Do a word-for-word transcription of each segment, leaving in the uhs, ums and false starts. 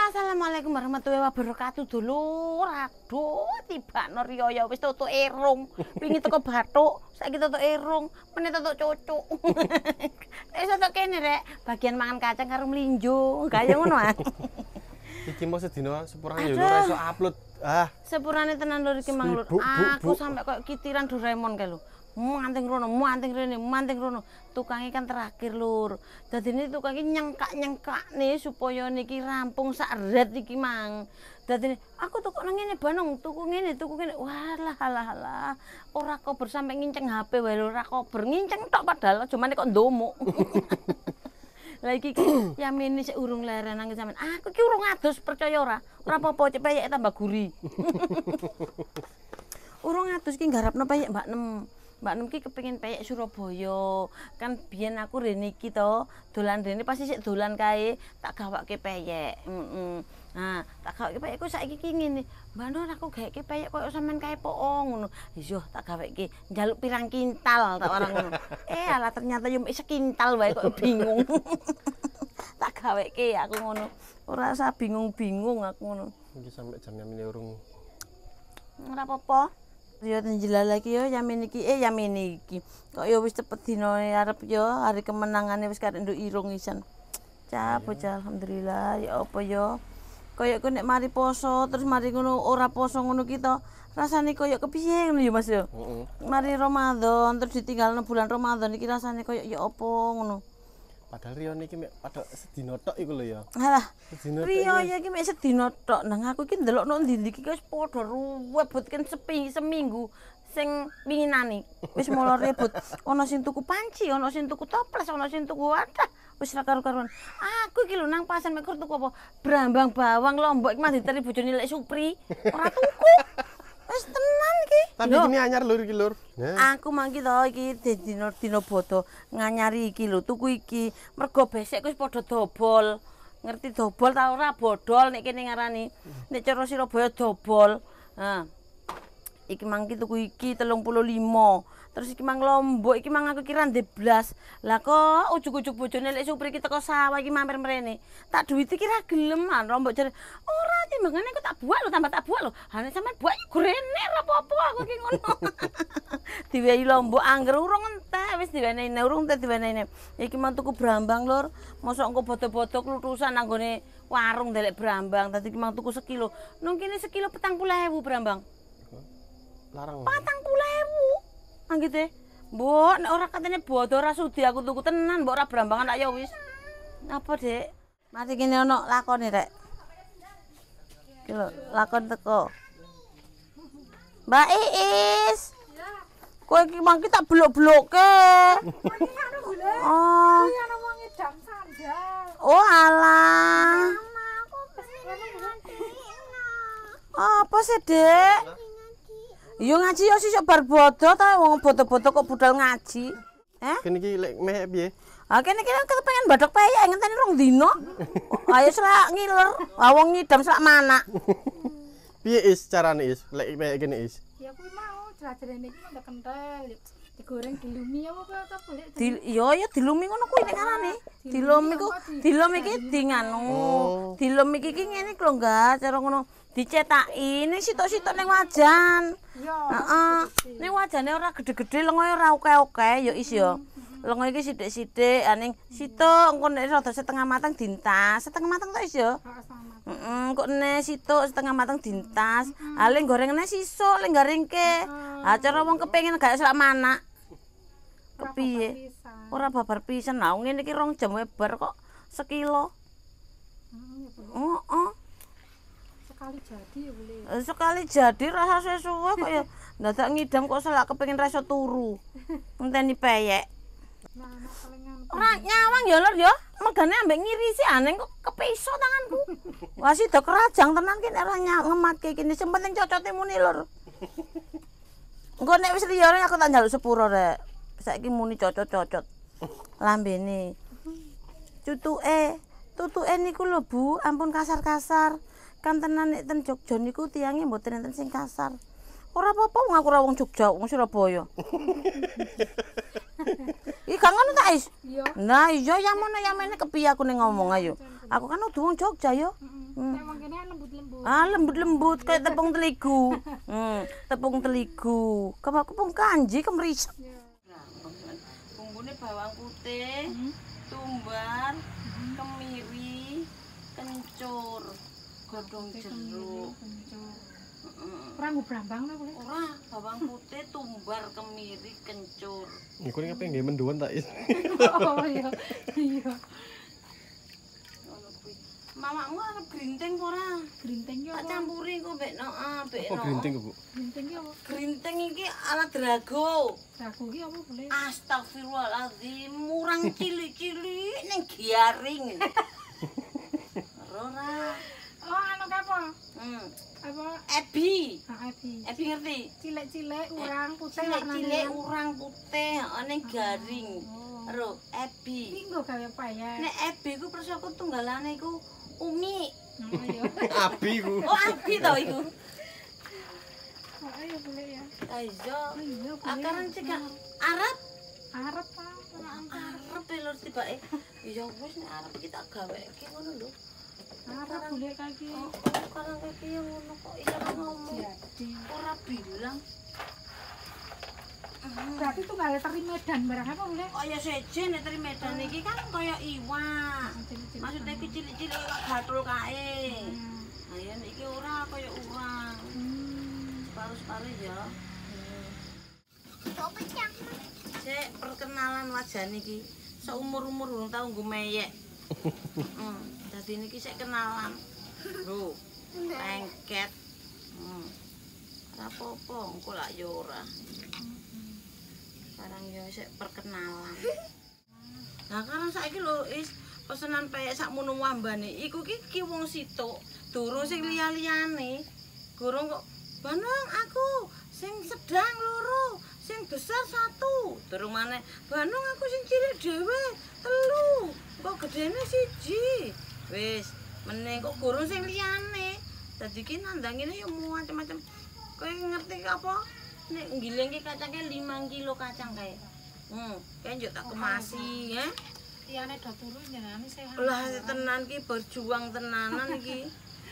Assalamualaikum warahmatullahi wabarakatuh dulur. Aduh, tibakno riyo ya wis tutuk irung. Wingi teko bathuk, saiki tutuk irung, meneh tutuk cucuk. Wis tutuk kene rek, bagian mangan kacang karo mlinjo. Kaya ngono ah. Iki mau sedina sepurane ya ora iso upload. Ah, sepurane tenan lur iki mang lur. Aku sampe koyo kitiran Doraemon kae lho. Manting rono, manting rene, manting rono. Tukange kan terakhir lur. Dadine tukange nyengkak-nyengkak nih supaya niki rampung sak ret iki mang. Dadine aku tuku nang ngene Banung, tuku ngene, tuku ngene. Walah alah alah. Ora kober sampe nginceng H P wae lho, ora kober nginceng tok padahal cuma kok ndomuk. Lah iki ya mini sik urung leren nang sampean. Aku ki urung adus percaya ora. Ora apa-apa cek peyek tambah gurih. Urung adus ki nggarapno peyek Mbak Nem. Mbak Nem ki kepengin peyek Surabaya. Kan biyen aku rene iki to, dolan rene pasti sik dolan kae, tak gawake peyek. Heeh. Nah, tak gawake peyek ku saiki ki ngene. Mbak Nur aku gaweke peyek koyo sampean kae po ngono. Yo tak gaweke njaluk pirang kintal tak orang ngono. Eh alah ternyata yo sekintal wae kok bingung. Tak gaweke aku ngono. Ora usah bingung-bingung aku ngono. iki sampe jam nyamine urung. Ora apa-apa. Yo njilal lagi yo yamin iki eh yamin iki. Kok yo wis cepet dino arep yo hari kemenangane wis karek nduk irung isan. Cah bocah alhamdulillah ya apa yo. Koyok nek mari poso terus mari ngono ora poso ngono kita rasane koyok kepiye ngono ya Mas yo. Heeh. Mari Ramadan terus ditinggalno bulan Ramadan iki rasane koyok ya apa ngono. Padahal Rio niki mek padha sedina tok iku lho ya. Halah. Rio ya iki mek sedina tok. Nang aku iki ndelokno ndi-ndi iki wis padha ruwet kan sepi seminggu sing winginane. Wis mulai ribut. Ana sing tuku panci, ana sing tuku toples, ana sing tuku wadah. Wis ra karo-karuan. Aku iki lho nang pasar mek tuku apa? Brambang bawang Lombok iki mah diteri bojone Lek Supri. Ora tuku. Wis tenan iki. Tapi iki anyar lur iki lur. Aku mangki to iki dina dina bodo nganyari iki lho tuku iki. Mergo besek wis padha dobol. Ngerti dobol ta ora bodol nek kene ngarani. Nek cara Surabaya dobol. Nah. Iki mangki tuku iki telung puluh lima. Terus iki mang Lombok iki mang aku kira ndek blas. Lah kok ujug-ujug bojone Lek Supri iki teko sawah iki mampir mrene. Tak duwit iki ra gelem an Lombok jare. Ora timbangane aku tak buak lho tambah tak buak lho. Ha nek sampean buak gorene ora apa-apa aku iki ngono. Diwehi Lombok angger urung entek wis diwenehi urung entek diwenehi. Iki mang tuku brambang lur. Mosok engko bodo-bodo klutusan nang gone warung ndelek brambang. Dadi iki mang tuku sekilo. Nang kene sekilo petang puluh ewu brambang. Larang. patang puluh ewu. Anggite. Mbok nek ora katene bodo ora sudi aku tuku tenan mbok ora brambangan tak ya wis. Apa, Dek? Mari kene ana lakone, Rek. Iki lho, lakon teko. Mbak Iis. Ya. Kowe iki mangki tak blok-blokke. Oh. Kuwi ana wong ngedam sandal. Oh, alah. Apa sih, Dek? Yo ngaji yo sesuk bar bodo ta wong bodo-bodo kok budal ngaji. Eh? Kene iki lek meh piye? Ah kene iki kepengen badhok peyek ngenteni rong dina. Ayo selak ngiler. Ah wong ngidam selak manak. Piye is carane is lek peyek kene is? Ya kuwi mau jajare niki ndek kentel. Digoreng dilumi apa ta boleh? Di yo yo dilumi ngono kuwi nek ngarane. Dilumi ku dilumi iki dinganu. Dilum iki ki ngene lho enggak cara ngono. Dicetaki ning sitok-sitok ning wajan. Heeh. Ning wajane ora gede-gede lengoe ora oke-oke ya is ya. Lengoe iki sithik-sithik, aning sitok engko nek rada setengah matang dintas, setengah matang to is ya. Heeh, kok nek sitok setengah matang dintas. Ha ling gorengane sisuk ling garingke. Ha cara wong kepengin gak selak manak. Kepiye? Ora babar pisan. Lah ngene iki rong jam webar kok sekilo. Heeh. Sekali jadi ya boleh. Sekali jadi rasa sesuwe kok ya ndadak ngidam kok selak kepengin reso turu. Ngenteni peyek. Nah, anak kelingan. Ora nyawang ya lur ya. Megane ambek ngirisi aneh kok kepiso tanganku. Wah sida kerajang tenan ki nek ora ngematke kene sing penting cocote muni lur. Engko nek wis liyane aku tak njaluk sepuro rek. Saiki muni cocot-cocot. Lambene. Cutuke, tutuke niku lho Bu, ampun kasar-kasar. Kan tenan nek ten Jogja niku tiyange mboten enten sing kasar. Ora apa-apa wong aku ora wong Jogja, wong Surabaya. Iki gak ngono ta, Is? Iya. Nah, iya ya mono ya mene kepiye aku ning ngomong ayo. Aku kan udah wong Jogja yo. Nek wong kene lembut-lembut. Ah, lembut-lembut kayak tepung terigu. Hmm, tepung terigu. Kepung kanji kemerisep. Ya. Bumbune bawang putih, tumbar, kemiri, kencur, godhong jeruk. Ora ngobrambang lho boleh. Ora, bawang putih, tumbar, kemiri, kencur. Iku ning apa nggih menduan tak is. Oh iya. Iya. Ngono kuwi. Mamamu arep grinting apa ora? Grinting ki Tak apa? campuri kok mbek no, ah, mbek Apa no. grinting Bu? Grinting ki apa? Grinting iki ala drago. Daku ki apa boleh? Astagfirullahaladzim, murang cilik-cilik ning giaring. Ora. Oh anu ki apa? Hmm. Apa? Ebi. Ah, ebi. Ebi ngerti? Cilik-cilik urang putih Cilik-cilik warnane. urang putih, ana garing. Oh. Ro, ebi. Iki nggo gawe apa ya? Nek ebi ku persoku tunggalane iku umi. Oh iya. Abi ku. Oh, abi to iku. Oh iya boleh ya. Ah iya. Oh iya boleh. Akaran cekak Arab. Arep Pak. Arab e lho tibake. Ya wis nek Arab iki tak gaweke ngono lho. Arep boleh kaki. Oh, sekarang kayak yang ngono kok iya ngomong. Jadi. Ora bilang. Berarti tuh gak teri Medan barang apa boleh? Oh ya sejen nek teri Medan iki kan kaya iwak. Cilik-cilik. Maksudnya iki cilik-cilik iwak gatul kae. Hmm. Nah ya iki ora kaya urang. Hmm. Separuh-separuh ya. Kok pecah? Sik perkenalan wajah niki. Seumur-umur urung tau nggo meyek. Heeh. Dadi niki sik kenalan. Lho. Lengket. Hmm. Ora apa-apa, engko lak ya ora. Sekarang ya sik perkenalan. Nah, karang saiki lho is pesenan peyek sakmono wambane. Iku ki ki wong situk, durung sing liya-liyane. Gorong kok Banong aku sing sedang loro, sing besar satu. Durung maneh Banong aku sing cilik dhewe telu. Kok gedene siji. Wis, meneh kok gorong sing liyane. Dadi ki nandangine ya macam-macam. Kowe ngerti apa? Nek ngiling ki kacangke lima kilo kacang kae. Hmm, kae njuk tak kemasi, ya. Liyane do turu jenengane sehat. Lah tenan ki berjuang tenanan iki.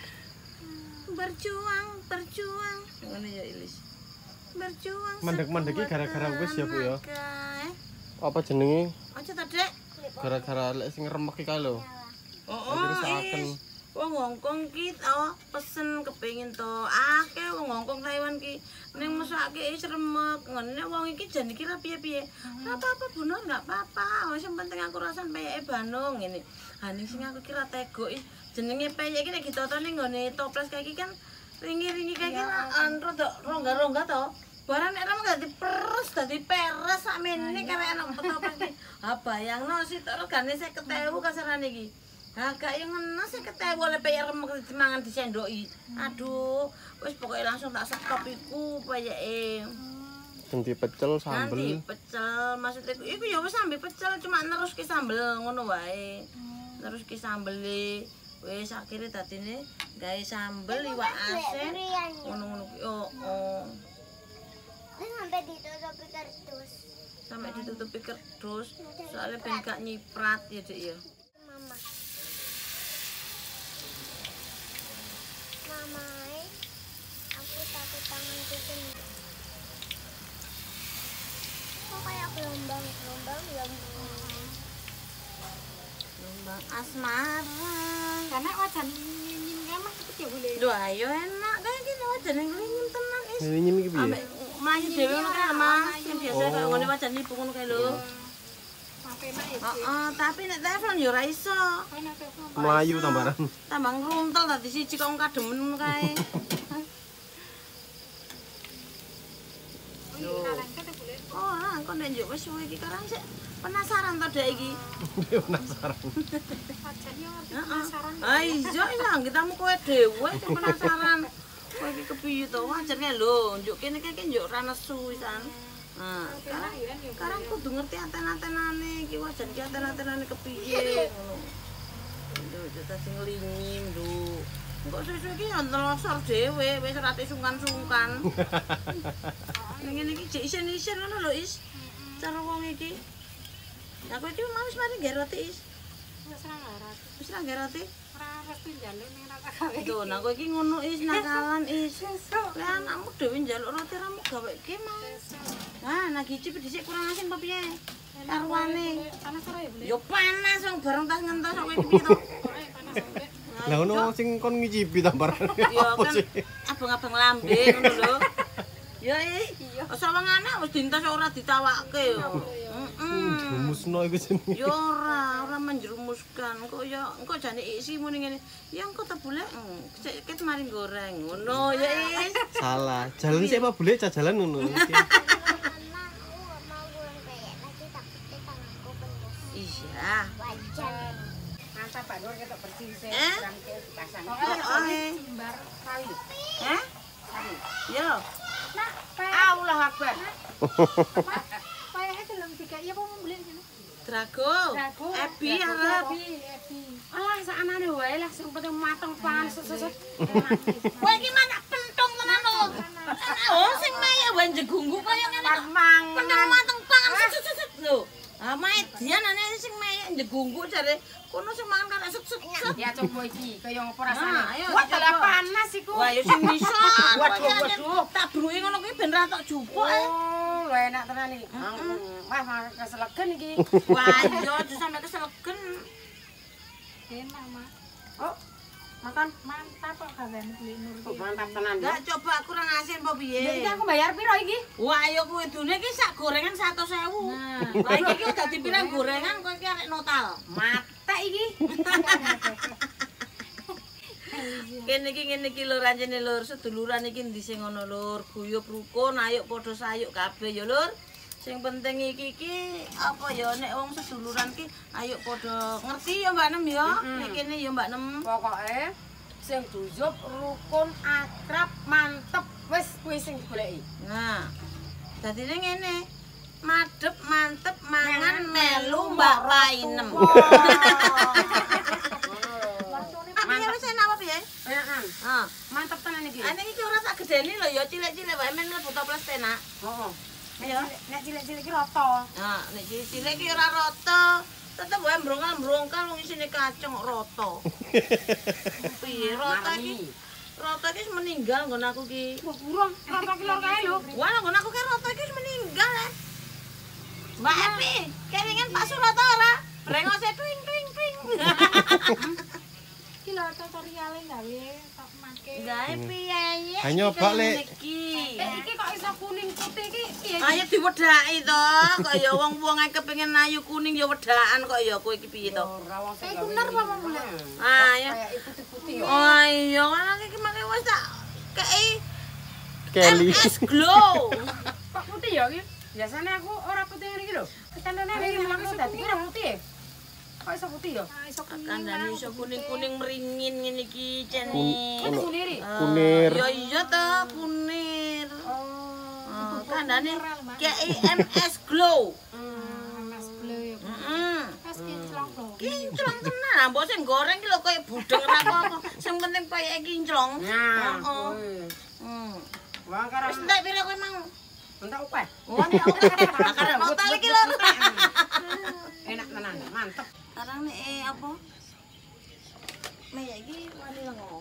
Berjuang, berjuang. Ngono ya Ilis. Berjuang. Mandek-mandeki sekuat gara-gara wis ya, Bu, ya? tenaga, eh. Apa jenenge? Aja ta, Dek. Gara-gara lek sing remek iki kae lho. Oh, Akhirnya seakan. is. Wong Hongkong ki to pesen kepengin to akeh wong Hongkong Taiwan ki ning mesake is remek ngene wong iki jan iki ra piye-piye. Ora apa-apa bener enggak apa-apa. Wis yang penting aku rasan peyeke Banong ngene. Ha ning sing aku kira tego is jenenge peyek iki nek ditotone nggone toples kae iki kan ringi-ringi kae iki rada rongga-rongga to. Barang nek remek dadi peres dadi peres sakmene kare enak toples iki. Ha bayangno sih regane seket ewu kasarane iki. Lah gak yang ngenes sing ketemu oleh peyek remek dimangan disendoki. Aduh, wis pokoke langsung tak stop iku peyeke. Sing dipecel sambel. Nanti pecel, maksudnya iku ya wis sampe pecel cuma neruske sambel ngono wae. Neruske sambele. Wis akhire dadine gawe sambel iwak asin. Ngono-ngono ki. Oh, oh. Wis sampai ditutupi kardus. Sampai ditutupi kerdus soalnya ben gak nyiprat ya, Dik ya. Mama. Mama, aku satu tangan kucing. Kok kayak gelombang, gelombang, gelombang. Lembang asmara. Karena wajan nyim emang cepet ya boleh. Duh ayo enak kayak gini wajan yang ngelingin tenang is. Nyim iki piye? Ambek mlayu dhewe ngono kae Mas. Sing biasa kaya ngene wajan ibu ngono kae lho. Sampai enak ya. Heeh, tapi nek telepon ya ora iso. Enak telepon. Melayu tambaran. Tambah ngruntel dadi siji kok kademen ngono kae. Oh iya, karang kan boleh. Oh, ah, kok nek njuk wis suwe iki karang sik penasaran to Dek iki. Dia penasaran. Wajannya ngerti Heeh. penasaran. Ah iya ya, kitamu kowe dhewe sing penasaran. Kowe iki kepiye to? Wajar kae lho, njuk kene kae njuk ra nesu pisan. Nah, sekarang sekarang kudu ngerti aten-atenane iki wajan iki aten-atenane kepiye ngono. Lho, dadi nglingim lho. Engko susu iki ya ntelosor dhewe, wis ora ate sungkan-sungkan. Ning ngene iki jek isen-isen ngono lho, Is. Cara wong iki. Lah kowe iki mau wis mari nggae roti, Is. Wis ra ngarat. Wis ra nggae roti. Ora restu njaluk ning ra gawe. Tuh, nah kowe iki ngono is nakalan is. Lah anakmu dhewe njaluk roti ramu gaweke mau. Nah, nak gicip dhisik kurang asin apa piye? Karwane. Panas ora ya, Bu? Yo panas wong bareng tas ngentos kok iki piye to? Pokoke panas Bu. Lah ngono sing kon ngicipi ta barang. Ya Apa kan sih? abang-abang lambe ngono lho. Ya iya. Sawang anak wis dintas ora ditawakke yo. Heeh. Rumusno iku jenenge. Ya ora, ora menjerumuskan. Kok ya engko jane isi muni ngene. Ya engko tebule sik ket mari goreng. Ngono ya is. Salah. Jalan sik apa boleh jalan ngono. Mama, aku nggak mau goreng peyek lagi takutnya tanganku penuh. Iya. Wajan. Mantap Pak Nur ketok bersih sih. Eh? Kurang ke pasang. Oh, eh. Jembar. Kali. Eh? Yo. Nah, peyek Allah Akbar. peyeknya deleng dikai apa mau beli sini? Drago. Drago. Ebi Drago, arep. Ebi, Ebi. Alah sakanane wae lah sing penting mateng pan seset. Kowe iki manak pentung tenan lho. Oh, sing maya wae njegunggu kaya ngene. kok. Mang. Pentung mateng pangan set-set lho. Ah, mae dian ane sing maya njegunggu jare kono sing mangan karek set-set. Ya coba iki kaya ngopo Nah, rasane. ayo Wah, dicoba. telah panas iku. Wah, ya sing bisa. Waduh, waduh. Tak bruki ngono kuwi ben ra tok jupuk eh. Oh, lho enak tenan iki. Wah, mah keselegen iki. Wah, iya aja sampe keselegen. Enak, Mak. Oh, makan. Mantap kok gawean beli Nur Oh, iki. mantap tenan. Enggak coba kurang asin apa Ya piye? iki aku bayar piro iki? Wah, ya kuwi dune iki sak gorengan seratus ribu. Nah. Lah iki ki dadi pirang gorengan kowe iki arek notal. Mate iki. Kene iki ngene iki lur anjene lur, seduluran iki ndi sing ngono lur, guyub rukun, ayo padha sayuk kabeh ya lur. Sing penting iki iki apa ya nek wong seduluran ki ayo padha ngerti ya Mbak Nem ya. Nek kene ya Mbak Nem. Pokoke sing dujub rukun akrab mantep wis kuwi sing digoleki. Nah. Dadine ngene. Madep mantep mangan melu Mbak Painem. Mantep wis enak apa piye? Enak. Ah. Mantep tenan iki. Ane iki ora tak gedeni lho ya cilik-cilik wae men mlebu toples tenak. Heeh. Ya. Nek cilik-cilik iki rata. Nah, nek cilik iki ora rata, tetep wae brongkal-brongkal wong isine kacang kok rata. Piye rata iki? Rata iki wis meninggal nggon aku ki. Wah, burung rata ki lor kae lho. Wah, nggon aku ki rata iki wis meninggal. Eh. Mbak Epi, kelingan Pak Surata ora? Brengose twing twing twing. Iki lho tutoriale gawe tak make. Gawe piye ya? Ha nyoba, Lek. Eh iki kok iso kuning putih iki piye? Ayo diwedhaki to, kaya wong-wong ae kepengin ayu kuning ya wedakan kok ya kowe iki piye to? Ora wong sing Eh, bener apa boleh? Ah ya. kayak putih-putih ya. Oh iya, kan iki make wis tak kei Kelly. M S Glow. Kok putih ya iki? Biasane aku ora putih ngene iki lho. Ketandane iki malah dadi ora putih. Kok iso putih ya? Nah, iso kuning. Kandhane iso kuning-kuning meringin ngene iki jene. Kuning kuniri. Ah, Kunir. Ya iya to, kunir. Oh. Ah, kandhane kei M S Glow. Mas bleu ya. Heeh. Pas kinclong lho. Kinclong tenan, mbok sing goreng ki lho koyo budeng ora apa-apa. Sing penting payek kinclong. Nah. Heeh. kuwi. Hmm. Wah karo Wis entek pira kowe mau? entek upah. Wah, nek akar total iki lho. Enak tenan, mantep. Sekarang nih eh, apa? Maya iki wani lengo.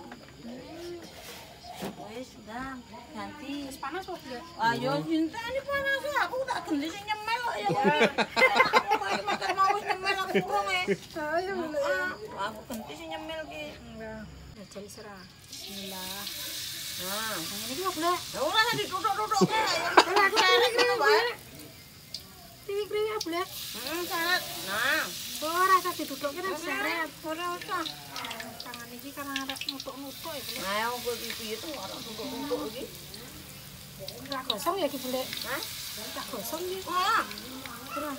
Wis dah ganti. Wis panas kok ya. Ayo ini panas aku tak ganti sing nyemel kok ya. Aku iki makan mau wis nyemel aku kurang e. Ayo Ah, aku ganti sing nyemel ki. enggak. Ya jadi serah. Bismillah. Nah, Yang ini kok boleh. ya ora ditutuk-tutuk ke. Aku kerek ngono bae. Kriwi-kriwi ya boleh. Hmm, syarat. Nah, Oh, rasa diduduknya kan seret. ora usah. Tangan ini karena ada nutuk-nutuk ya boleh. Nah, aku iki piye tuh ora tutuk-tutuk iki. Ora gosong ya ki boleh. Hah? Ora gosong ya. Oh. Terus.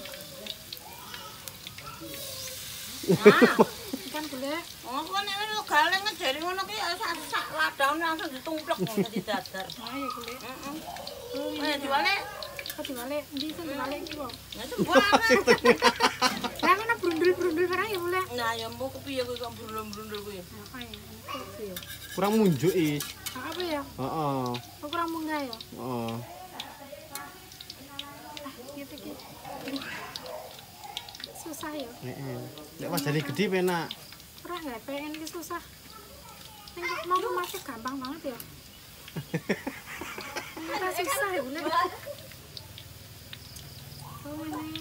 Nah. Kan boleh. Oh, kok nek wis galeng ngejeri ngono ki ya sak sak ladang langsung ditumplek ngono dadi dadar. Nah, ya boleh. Heeh. Eh, diwale. Kok diwale ndi sing diwale iki kok. Ya sembarang. Lah mana brundul-brundul barang ya boleh. Nah, ya mbok kepiye kuwi kok brundul-brundul kuwi. Apa ya? Kok ya? Kurang munjuk is. Apa ya? Heeh. Kok kurang munggah ya? Heeh. Ah, gitu gitu. Susah ya. Heeh. Nek wajane gedhi penak. Ora nggak pengen ki susah. Ning kok mau masih gampang banget ya. Ora susah ya, Bule. Oh, ini.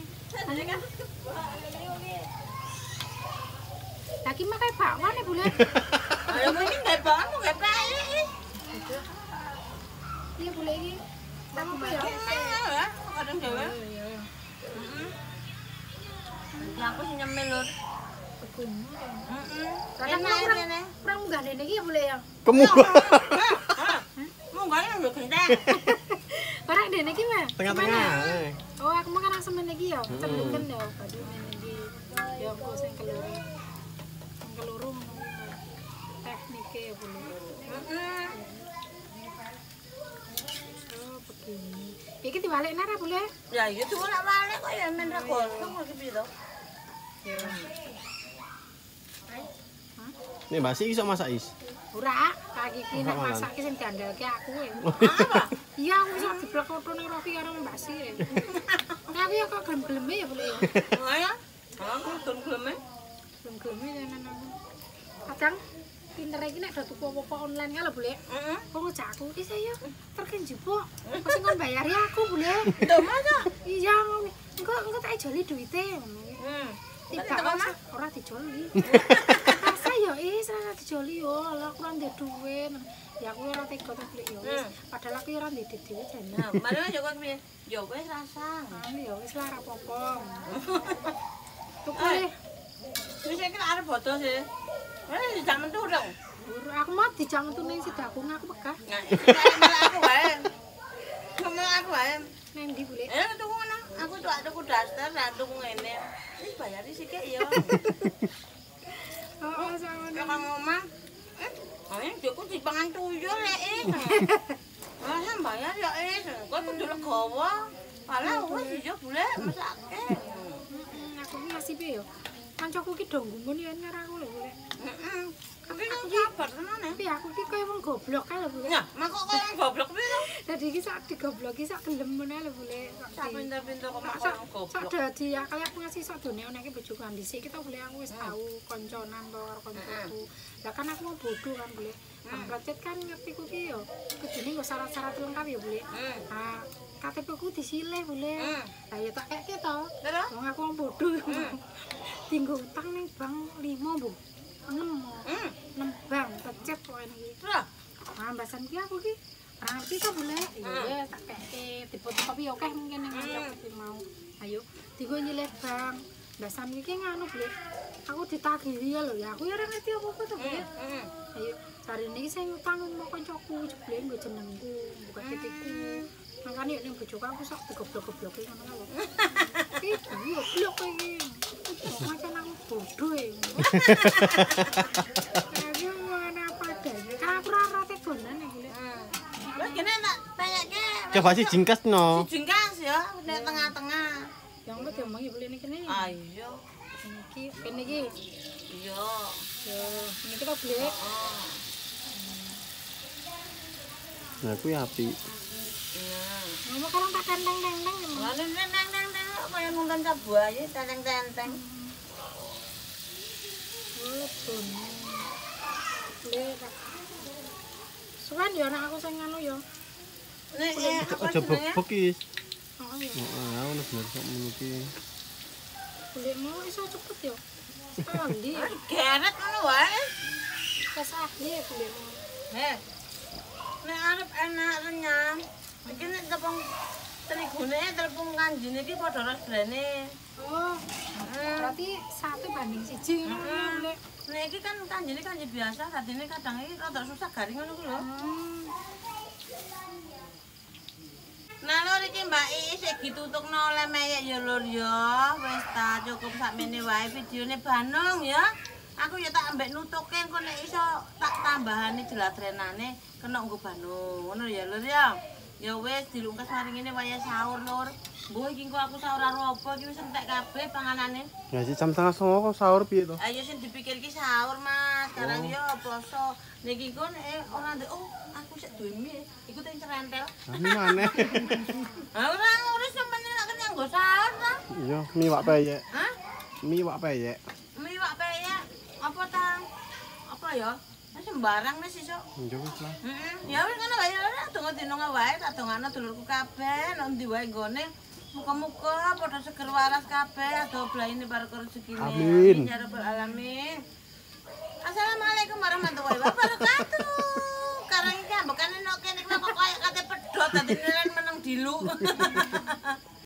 Lagi mah kayak bakwan ya, Bule. Ayo ini nggak banget, mau nggak kayak. Iya, Bule ini. Sama apa ya? Kadang dewe. Lah aku sih nyemil lur. Kadang kurang kurang munggah dene iki ya, Bule ya. Kemu. Mau nggak yang genteng. Barang dene iki mah. Tengah-tengah. eh. Oh, aku mah kan semen iki ya. Cendengen ya, padu ngene iki. Ya aku sing keloro. Sing keloro ngono. Teknike ya, Bule. Oh, begini. Iki dibalik nara, Bule. Ya iya tuh nak balik kok ya men ra gosong lagi piro. Nih Mbak Si iso masak is. Ora, kaki iki nek Ora, masak ki sing diandalke aku ya. Apa? Iya, aku iso diblok foto ning Rofi karo Mbak Si. Tapi ya kok gelem-geleme ya, Bule ya. Oh ya. Aku don gleme. Gelem-geleme tenan aku. Kadang pinter iki nek do tuku apa-apa online kan lho, Bule. Heeh. Kok ngejak aku, "Ih, saya terken jebok. Kok sing kon bayari aku, Bule." Tuh masa? Iya, ngono. Engko engko tak joli duwite ngono. Hmm. Tidak ora ora dijoli. Masa ya is ora dijoli yo, lha aku ora ndek duit. Ya aku ora tega tak beli yo wis. Padahal aku ora ndek duit jane. Nah, mari aja kok piye? Ya wis rasang. Anu ya wis lah ora apa-apa. Tuku le. Wis iki arep foto sih. Wis dijak mentu dong. Aku mau dijang tuh ning Sidakung aku pegah. Nah, iki aku wae. Ngomong aku wae. Nang ndi Bule? Eh, tuku ngono. Aku tuh tuku daster, lah tuku ngene. Wis bayari sithik ya. Oh, sama Ya kang omah. Eh, ayo joku dipangan tuyul lek is. Ah, sam bayar ya is. Kok kudu legowo. Alah wis yo Bule mesake. aku ki nasibe yo. Kancaku ki do nggumun yen karo aku lho Bule. Heeh. Tapi kan sabar tenan ya. Tapi aku ki koyo wong goblok kae lho Bule. Nah, mak kok koyo goblok piye? Dadi iki sak digobloki sak gelem meneh lho Bule. Sak pinter-pinter kok mak Sak koyo sak goblok. dadi akal aku ngasih sak done onake bojoku kan dhisik kita Bule aku wis tau konconan to karo koncoku. Lah kan aku mau bodoh kan Bule. Projet kan ngerti ku ki yo. Kudune nggo syarat-syarat lengkap ya Bule. Hmm. Nah, K T P ku disilih Bule. Hmm. Lah ya tak keke to. Terus? Wong aku wong bodoh. Tinggo utang ning bank lima, Bu. enam. Hmm. enam bank pecet kok ini. Terus? Nah, mbasan ki aku ki ora ngerti to Bule. Iya, tak keke difoto kopi akeh mungkin ning kancaku mau. Ayo, digo nyilih bank. Mbasan iki nganu Bule. Aku ditagih ya lho ya. Aku ya ora ngerti apa-apa to Bule. Heeh. Ayo, cari ini sing utang mau kancaku jebule nggo jenengku, buka titiku. Makane nek bojoku aku sok digoblok-gobloki ngono lho. Iki goblok iki. Macam aku bodoh ya. Aku mana apa adanya. Kan aku ora tegonan ya Bule. Wes kene tak tanyake. Coba sih jingkas no. Jingkas ya nek tengah-tengah. Yang kok diomongi Bule niki kene. Ayo. Niki kene iki. Iya. Yo, niki kita Bule. Oh. Nah, aku ya api. Ngomong kan tak tenteng-tenteng. Lah neng neng neng neng kaya nonton sabu ae tenteng-tenteng. Oh, bon. Bule. Suwan yo anak aku sing anu yo. Nek eh, apa Aja jenenge? bebek is. Oh iya. Heeh, ngono bener kok meniki. Bule mau iso cepet yo. Sekali. Geret ngono wae. Wes ahli ya Bule. Heh. Nek arep enak renyah. Iki nek tepung terigune tepung kanjine iki padha rasane. Oh, berarti satu banding siji ngono ya, Bule. Nek iki kan kanjine kanji biasa, dadine kadang iki rada susah garing ngono ku lho. Hmm. Nah lur iki Mbak Iis iki tutukno oleh meyek ya lur ya. Wis ta cukup sakmene wae videone Banung ya. Aku ya tak ambek nutuke engko nek iso tak tambahane jelatrenane kena nggo Banung. Ngono ya lur ya. Ya wis dilungkas mari ngene waya sahur lur. Mbuh iki engko aku sahur karo apa iki wis entek kabeh panganane. Ya sih jam setengah songo kok sahur piye to? Ayo sing dipikir ki sahur Mas. Sekarang yo poso. Niki kon eh ora ndek oh aku sik duwe mie. Iku teng cerentel. Ini maneh. Ah ora urus sampeyan nek kenyang nggo sahur ta. Iya, mie wak peyek. Hah? Mie wak peyek. Mie wak peyek. Apa ta? ya. Wis sembarang wis iso. Ya wis lah. Heeh. Ya wis ngono wae ya donga dina wae tak dongano dulurku kabeh nek ndi wae nggone. Muga-muga padha seger waras kabeh ado blaine para rezekine. Amin. Ya rabbal alamin. Assalamualaikum warahmatullahi wabarakatuh. Karang iki ambekane nek kene kok koyo kate pedhot dadi meneng dilu.